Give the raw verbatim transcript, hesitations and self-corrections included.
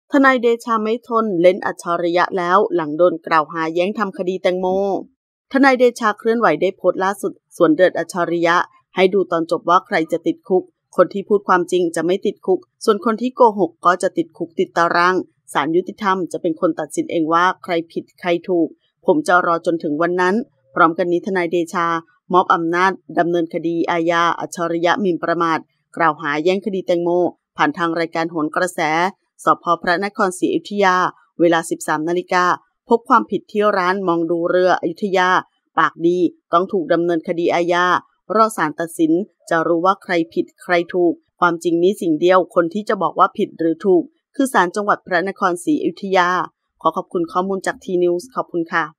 ทนายเดชาไม่ทนเล่นอัจฉริยะแล้วหลังโดนกล่าวหาแย้งทำคดีแตงโมทนายเดชาเคลื่อนไหวได้โพสต์ล่าสุดส่วนเดินอัจฉริยะให้ดูตอนจบว่าใครจะติดคุกคนที่พูดความจริงจะไม่ติดคุกส่วนคนที่โกหกก็จะติดคุกติดตารางศาลยุติธรรมจะเป็นคนตัดสินเองว่าใครผิดใครถูกผมจะรอจนถึงวันนั้นพร้อมกันนี้ทนายเดชามอบอำนาจดำเนินคดีอาญาอัจฉริยะหมิ่นประมาทกล่าวหาแย่งคดีแตงโมผ่านทางรายการโหนกระแสสภ.พระนครศรีอยุธยาเวลา สิบสามนาฬิกาพบความผิดที่ร้านมองดูเรืออยุธยาปากดีต้องถูกดำเนินคดีอาญารอศาลตัดสินจะรู้ว่าใครผิดใครถูกความจริงนี้สิ่งเดียวคนที่จะบอกว่าผิดหรือถูกคือศาลจังหวัดพระนครศรีอยุธยาขอขอบคุณข้อมูลจากทีนิวส์ขอบคุณค่ะ